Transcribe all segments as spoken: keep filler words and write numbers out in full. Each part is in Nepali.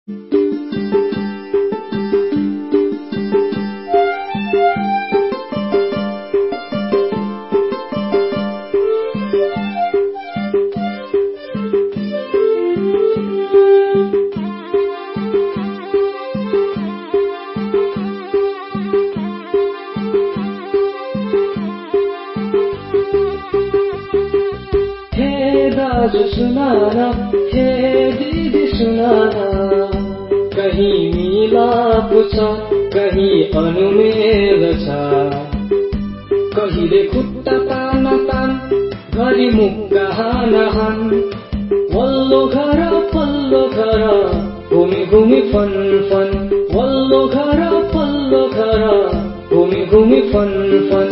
सुनाना हे दीदी सुनाना, कहीं मिलाप छ कहीं अनुमेल छ, कहिले खुट्टा तान तान घरि मुक्का हान हान, वल्लो घर पल्लो घर घुमी घुमी फन फन, वल्लो घर पल्लो घर घुमी घुमी फन फन।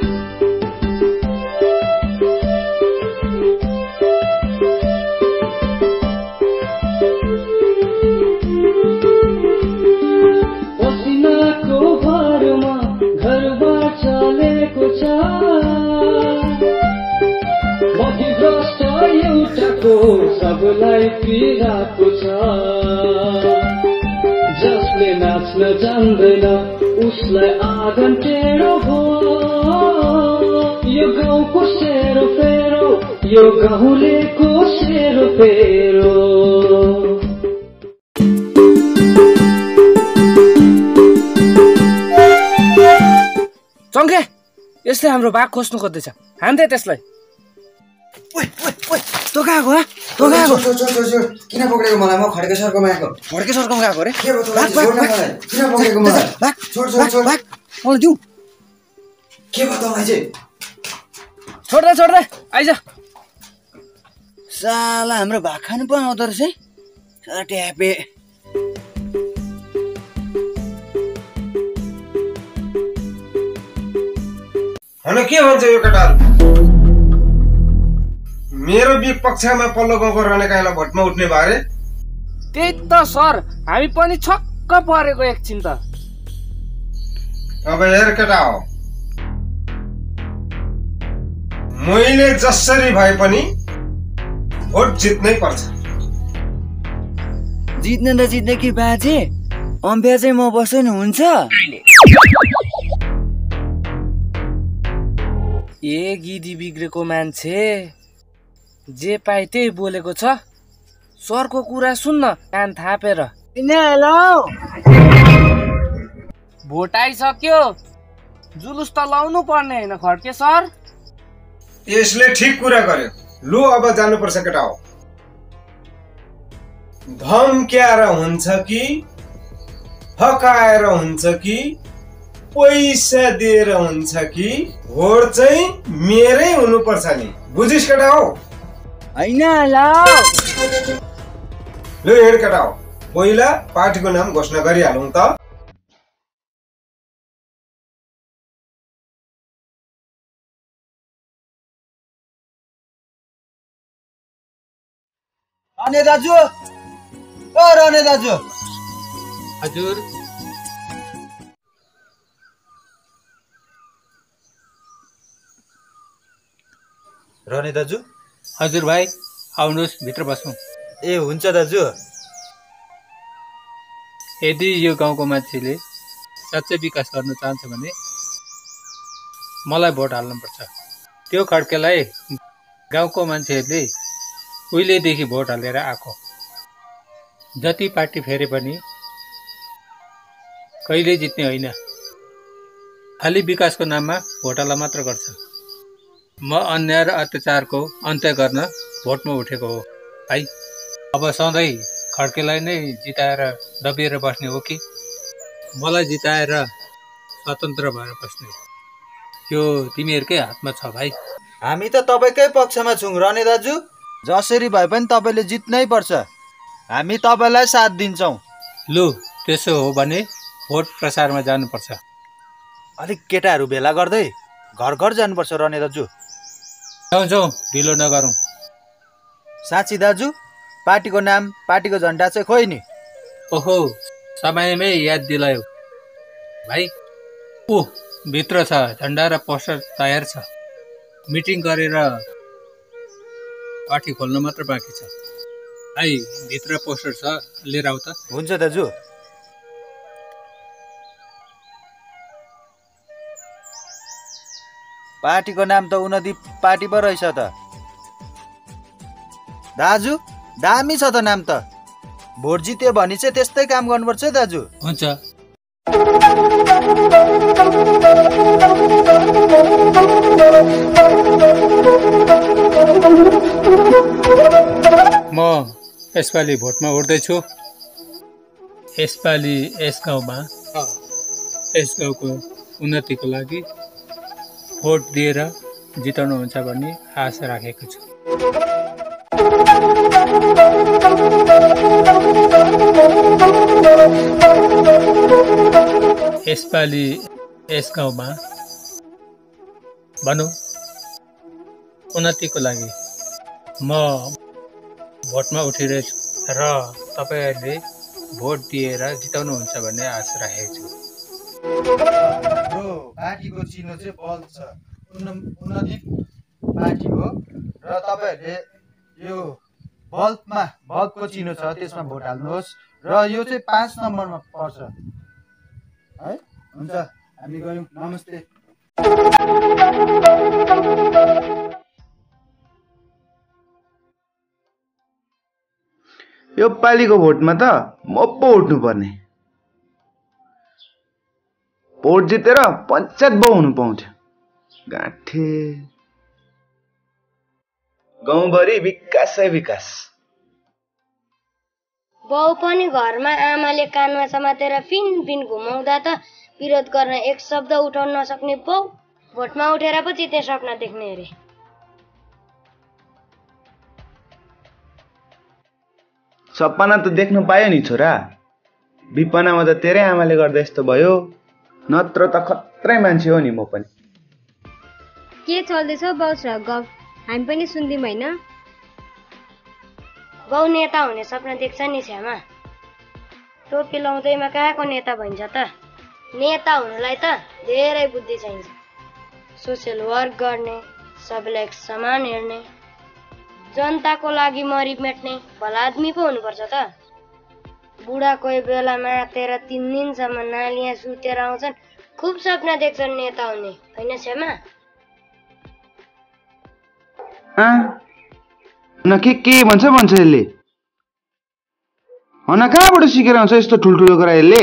सबलाई पीडाको छ, जसले नाच्न जान्दैन उसलाई आँगन टेढो भो, यो गाउँको सेरो फेरो, यो गाउँलेको सेरो फेरो। चङ्के, यसले हाम्रो बाघ खोज्नु खोज्दैछ, हान्दै त्यसलाई। ओइ ओइ ओइ तँ कहाँ गयो? तँ कहाँ गयो? छोड छोड छोड, किन पक्रेको मलाई? म खड्के सरकोमा आएको। खड्के सरकोमा गएको रे? के भयो तँलाई? छोड न मलाई। किन पक्रेको मलाई? भाग छोड छोड छोड। भाग मलाई दिऊ। के भयो तँलाई चाहिँ? छोड दे छोड दे, आइज। साला हाम्रो भाग खानु पो आउँदो रहेछ है, साला ट्यापे। होइन के भन्छ यो केटाहरू? मेरो विपक्षमा पल्लो गाउँको रनेकाईलाई भोटमा उठ्ने बारे? त्यही त सर, हामी पनि छक्क परेको एकछिन त। अब हेर केटा हो, मैले जसरी भए पनि भोट जित्नै पर्छ। जित्ने त जित्ने कि बाजे, अम्बिया चाहिँ म बस्यो नि हुन्छ? ए गिदी बिग्रेको मान्छे, जे पाए त्यही बोलेको छ। सरको कुरा सुन्न कान थापेर। भोट आइसक्यो, जुलुस त लाउनु पर्ने होइन खड्के सर? यसले ठिक कुरा गर्यो। लु अब जानुपर्छ केटा हो। धम्क्याएर हुन्छ कि हकाएर हुन्छ कि पैसा दिएर हुन्छ कि भोट चाहिँ मेरै हुनुपर्छ नि, बुझिस् केटा हो? होइन ल लु हेर केटा हो, पहिला पार्टीको नाम घोषणा गरिहालौँ त। रने दाजु, ओ रने दाजु। हजुर। रने दाजु। हजुर भाइ, आउनुहोस् भित्र बस्नु। ए हुन्छ दाजु। यदि यो गाउँको मान्छेले साँच्चै विकास गर्न चाहन्छ भने मलाई भोट हाल्नुपर्छ। त्यो खड्केलाई गाउँको मान्छेहरूले उहिलेदेखि भोट हालेर आएको, जति पार्टी फेरे पनि कहिले जित्ने होइन, खालि विकासको नाममा घोटाला मात्र गर्छ। म अन्याय र अत्याचारको अन्त्य गर्न भोटमा उठेको हो भाइ। अब सधैँ खड्केलाई नै जिताएर दबिएर बस्ने हो कि मलाई जिताएर स्वतन्त्र भएर बस्ने, यो तिमीहरूकै हातमा छ भाइ। हामी त तपाईँकै पक्षमा छौँ रने दाजु। जसरी भए पनि तपाईँले जित्नै पर्छ, हामी तपाईँलाई साथ दिन्छौँ। लु त्यसो हो भने भोट प्रसारमा जानुपर्छ। अलिक केटाहरू भेला गर्दै घर घर जानुपर्छ रने दाजु। जाउँ जाउँ, ढिलो नगरौँ। साँच्ची दाजु, पार्टीको नाम पार्टीको झन्डा चाहिँ खोइ नि। ओहो, समयमै याद दिलायो भाइ। ऊ भित्र छ, झन्डा र पोस्टर तयार छ। मिटिङ गरेर पार्टी खोल्न मात्र बाँकी छ। भाइ भित्र पोस्टर छ लिएर आऊ त। हुन्छ दाजु। पार्टीको नाम त उन्नति पार्टी पो रहेछ त दाजु। दामी छ त नाम त। भोट जित्यो भने चाहिँ त्यस्तै काम गर्नुपर्छ है दाजु। हुन्छ। म यसपालि भोटमा उठ्दैछु। यसपालि यस गाउँमा यस गाउँको उन्नतिको लागि भोट दिएर जिताउनुहुन्छ भन्ने आशा राखेको छु। यसपालि यस गाउँमा भनौँ उन्नतिको लागि म भोटमा उठिरहेछु र तपाईँहरूले भोट दिएर जिताउनुहुन्छ भन्ने आशा राखेको छु। पार्टीको चिनो चाहिँ बल्ब छ, उन्नति पार्टी हो र तपाईँहरूले यो बल्बमा बल्बको चिनो छ त्यसमा भोट हाल्नुहोस् र यो चाहिँ पाँच नम्बरमा पर्छ है। हुन्छ हामी गयौँ, नमस्ते। यो पालिको भोटमा त म पो उठ्नु पर्ने। भोट जितेर पञ्चायत बाउ हुनु पाउँथ्यो। गाँठे गाउँभरि विकासै विकास। बाउ पनि घरमा आमाले कानमा समातेर फिन फिन घुमाउँदा त विरोध गर्न एक शब्द उठाउन नसक्ने बाउ भोटमा उठेर पो जिते सपना देख्ने अरे। सपना त देख्नु पायो नि छोरा। विपनामा त तेरै आमाले गर्दा यस्तो भयो, नत्र त खत्रै मान्छे हो नि म पनि। के चल्दैछ बाउ छोरा गफ? हामी पनि सुन्दिम होइन? बाउ नेता हुने सपना देख्छ नि छ्यामा। टोपी लाउँदैमा कहाँको नेता भइन्छ त? नेता हुनुलाई त धेरै बुद्धि चाहिन्छ। सोसियल वर्क गर्ने, सबैलाई समान हेर्ने, जनताको लागि मरि मेट्ने भला आदमी पो हुनुपर्छ त। बुढा कोही बेला मातेर तिन दिनसम्म नालिया सुतेर आउँछन्, खुब सपना देख्छन् नेता हुने, होइन छ्यामा? न के के भन्छ भन्छ यसले। हन कहाँबाट सिकेर आउँछ यस्तो ठुल्ठुलो कुरा यसले?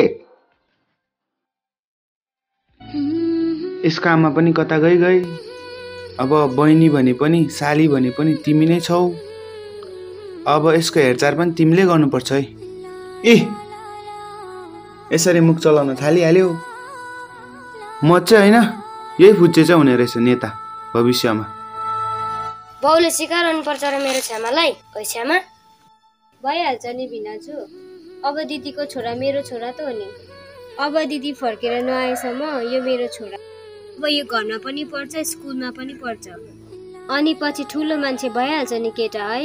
यस काममा पनि कता गई गई। अब बहिनी भने पनि साली भने पनि तिमी नै छौ। अब यसको हेरचाह पनि तिमीले गर्नुपर्छ है। ए यसरी मुख चलाउन थालिहाल्यो। म चाहिँ होइन, यही फुच्चे चाहिँ हुने रहेछ नेता भविष्यमा। बाउले सिकाउनु पर्छ र मेरो छ्यामालाई। ओइ छ्यामा, भइहाल्छ नि भिनाजु। अब दिदीको छोरा मेरो छोरा त हो नि। अब दिदी फर्केर नआएसम्म यो मेरो छोरा। अब यो घरमा पनि पढ्छ, स्कुलमा पनि पढ्छ, अनि पछि ठुलो मान्छे भइहाल्छ नि केटा है।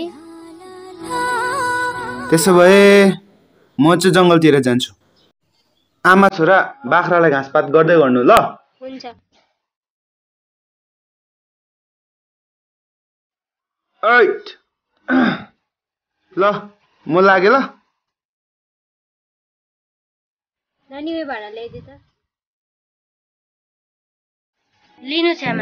त्यसो भए म चाहिँ जङ्गलतिर जान्छु। आमा छोरा बाख्रालाई घाँसपात गर्दै गर्नु ल। हुन्छ। ऐट ल म लागे ल। नानी उयो भाडा ल्याइदिए त। लिनु छ्यामा।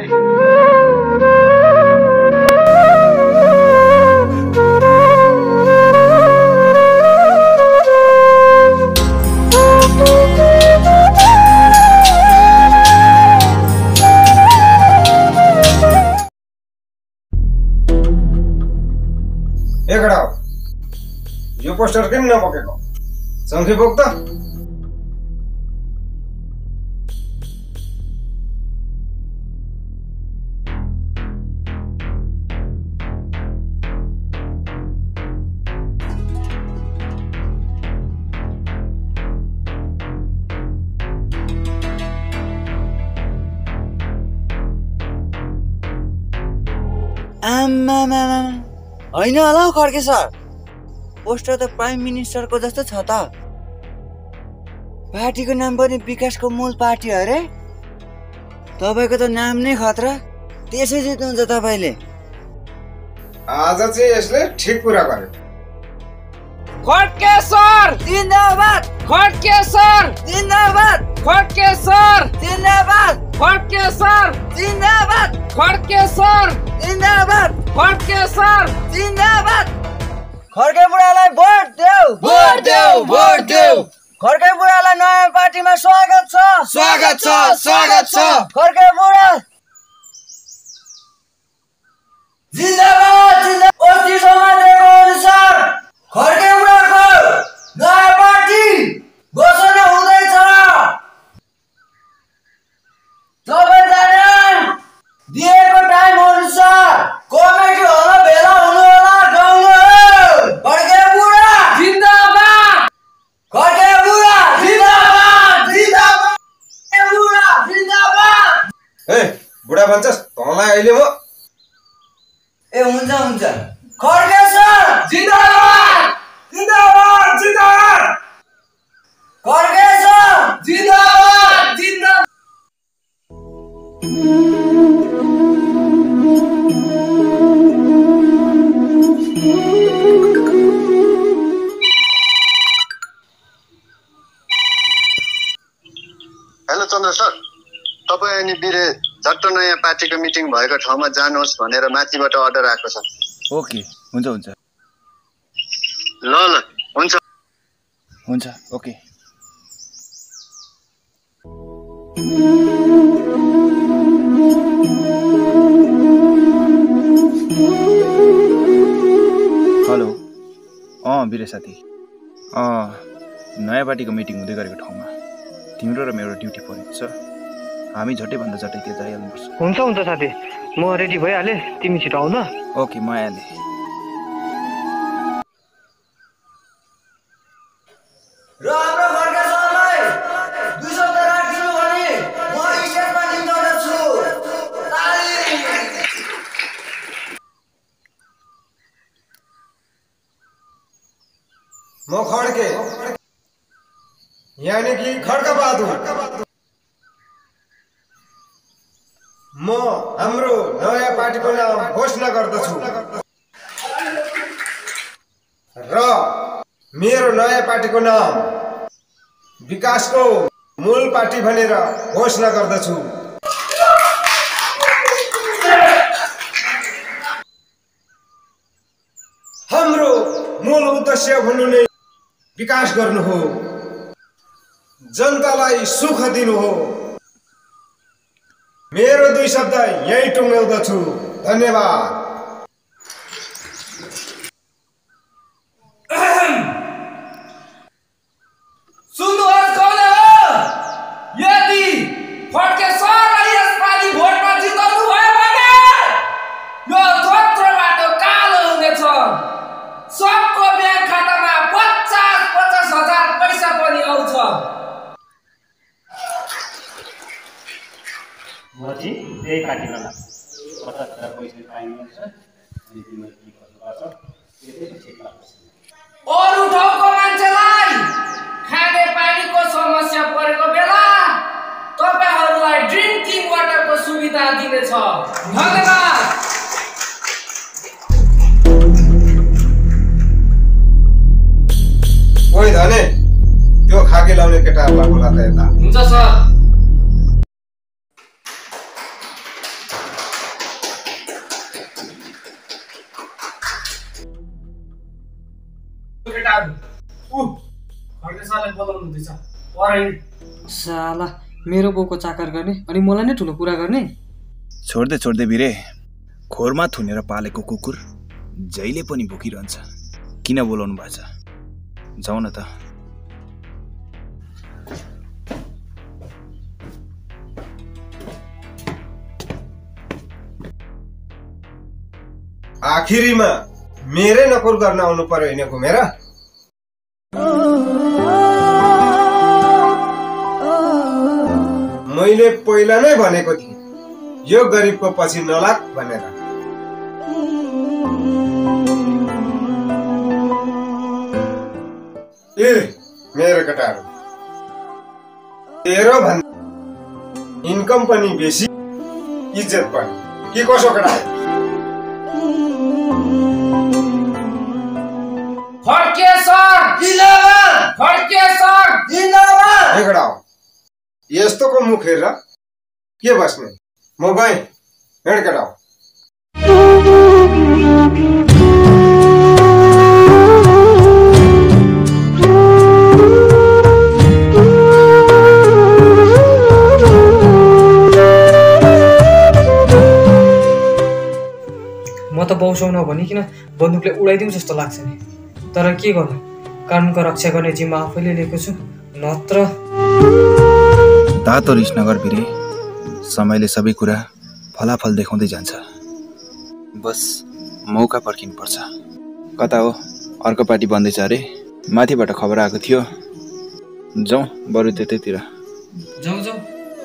एकडा यो पोस्टर किन नपकेको? चङ्खी बोक त। आम्मामा होइन होला हौ खड्के सर, पोस्टर त प्राइम मिनिस्टरको जस्तो छ त। पार्टीको नाम पनि विकासको मूल पार्टी अरे। तपाईँको त नाम नै खतरा, त्यसै जित्नुहुन्छ तपाईँले। आज चाहिँ यसले ठिक कुरा गर्यो। खड्केश्वर जिन्दाबाद खड्केश्वर जिन्दाबाद खड्केश्वर जिन्दाबाद खड्केश्वर जिन्दाबाद खड्केश्वर जिन्दाबाद खड्केश्वर जिन्दाबाद खड्के बुढालाई भोट देऊ भोट देऊ भोट देऊ खड्के बुढालाई नयाँ पार्टीमा स्वागत छ स्वागत छ स्वागत छ खड्के बुढा जिन्दाबाद जिन्दाबाद अस्ति समाजको अनुसार खड्के बुढाको नयाँ पार्टी घोषणा हुँदैछ सबैजना दिएको टाइम अनुसार कमिटी होला भेला हुनु होला गाउँमा खड्के बुढा जिन्दाबाद खड्के बुढा जिन्दाबाद जिन्दाबाद खड्के बुढा जिन्दाबाद ए बुढा भन्छस् तँलाई अहिले म ए हुन्छ हुन्छ खड्के सर जिन्दाबाद जिन्दाबाद जिन्दाबाद खड्के सर जिन्दाबाद जिन्दाबाद हेलो चन्द्र सर, तपाईँ अनि बिरे झट्ट नयाँ पार्टीको मिटिङ भएको ठाउँमा जानुहोस् भनेर माथिबाट अर्डर आएको छ। ओके हुन्छ हुन्छ ल ल हुन्छ हुन्छ ओके हेलो अँ बिरे साथी अँ नयाँ पार्टीको मिटिङ हुँदै गरेको ठाउँमा तिम्रो र मेरो ड्युटी परेको छ। हामी झट्टैभन्दा झट्टै त्यो जाइहाल्नुपर्छ। हुन्छ हुन्छ साथी, म रेडी भइहालेँ, तिमी छिटो आऊ न। ओके म आइहालेँ। र हाम्रो खड्के सरलाई दुई शब्द राखिदिनु भने म स्टेजमा निम्ताउँदछु। ताली। म खड्के यानी कि खड्का बहादुर म हाम्रो नयाँ पार्टीको नाम घोषणा गर्दछु र मेरो नयाँ पार्टीको नाम विकासको मूल पार्टी भनेर घोषणा गर्दछु। हाम्रो मूल उद्देश्य भन्नु नै विकास गर्नु हो, जनतालाई सुख दिनु हो। मेरो दुई शब्द यही टुङ्ग्याउँदछु। धन्यवाद। सुन्नुहोस् कौले हो, यदि खड्के सरलाई यसपालि भोटमा जिताउनु भयो भने यो दोस्रो बाटो कालो हुनेछ। सबको ब्याङ्क खातामा पचास पचास हजार पैसा पनि आउँछ। मजी त्यही पार्टीमा पचास हजार पैसा पाइन्छ अनि तिमीले के गर्नुपर्छ त्यसै ठिक लाग्छ। अरू ठाउँको मान्छेलाई खाने पानीको समस्या परेको बेला तपाईँहरूलाई ड्रिङ्किङ वाटरको सुविधा दिनेछ। धन्यवाद। ओइ धने, त्यो खाकी लाउने केटाहरूलाई बोला त यता। हुन्छ सर। साला मेरो बाउको चाकर गर्ने अनि मलाई नै ठुलो कुरा गर्ने। छोड्दै छोड्दै बिरे, खोरमा थुनेर पालेको कुकुर जहिले पनि भोकिरहन्छ। किन बोलाउनु भएको छ? जाऊ न त। आखिरीमा मेरै नकुर गर्न आउनु पर्यो होइन घुमेर। मैले पहिला नै भनेको थिएँ यो गरिबको पछि नलाग भनेर। ए मेरो केटाहरू, तेरो भन्दा इन्कम पनि बेसी, इज्जत पनि, के कसो केटा? फड्के सर जिन्दाबाद फड्के सर जिन्दाबाद एकडा हो यस्तोको मुख हेरेर के बस्ने म गएँ हेडकेटा हो म त बौसाउन भनिकन बन्दुकले उडाइदिउँ जस्तो लाग्छ नि तर के गर्नु कानुनको रक्षा गर्ने जिम्मा आफैले लिएको छु नत्र तातो रिस नगर बिरे समयले सबै कुरा फलाफल देखाउँदै जान्छ बस मौका पर्खिनुपर्छ कता हो अर्को पार्टी बन्दैछ अरे माथिबाट खबर आएको थियो जाउँ बरु त्यतैतिर जाउँ जाउँ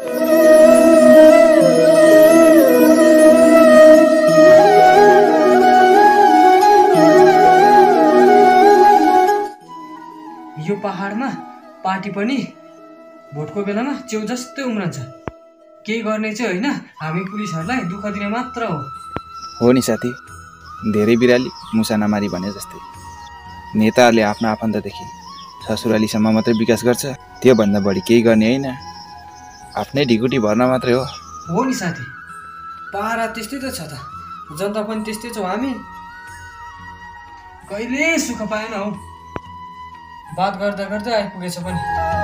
यो पहाडमा पार्टी पनि भोटको बेलामा च्याउ जस्तै उम्रन्छ केही गर्ने चाहिँ होइन हामी पुलिसहरूलाई दुःख दिने मात्र हो हो नि साथी धेरै बिराली मुसा नमारी भने जस्तै नेताहरूले आफ्नो आफन्तदेखि ससुरालीसम्म मात्रै विकास गर्छ त्योभन्दा बढी केही गर्ने होइन आफ्नै ढिकुटी भर्न मात्रै हो हो नि साथी पारा त्यस्तै त छ त जनता पनि त्यस्तै छौँ हामी कहिले सुख पाएन हौ बात गर्दा गर्दै आइपुगेछ पनि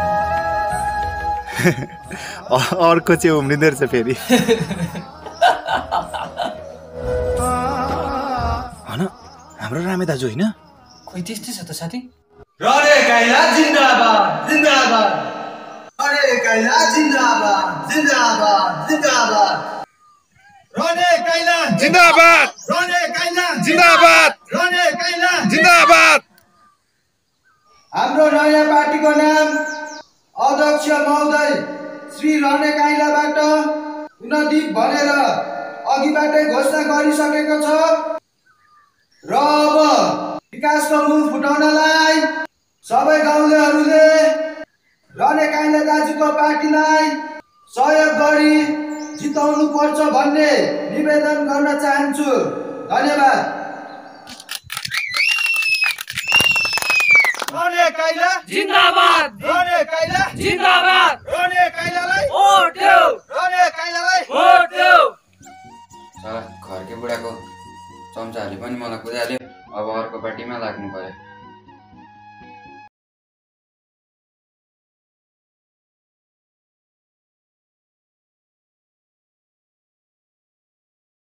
अर्को चाहिँ उम्रिँदो रहेछ फेरि होइन हाम्रो रामे दाजु होइन खोइ त्यस्तै छ त साथी रने काइला जिन्दाबाद जिन्दाबाद रने काइला जिन्दाबाद जिन्दाबाद जिन्दाबाद रने काइला जिन्दाबाद रने काइला जिन्दाबाद रने काइला जिन्दाबाद हाम्रो नयाँ पार्टीको नाम अध्यक्ष महोदय श्री रने काइलाबाट उन्नदीप भनेर अघिबाटै घोषणा गरिसकेको छ र अब विकासको मूल फुटाउनलाई सबै गाउँलेहरूले रने काइला दाजुको पार्टीलाई सहयोग गरी जिताउनु पर्छ भन्ने निवेदन गर्न चाहन्छु धन्यवाद रने काइला जिन्दाबाद रने काइला जिन्दाबाद रने काइलालाई भोट देऊ रने काइलालाई भोट देऊ घरकै बुढाको चम्चाहरूले पनि मलाई कुदाल्यो अब अर्को पार्टीमा लाग्नु पर्यो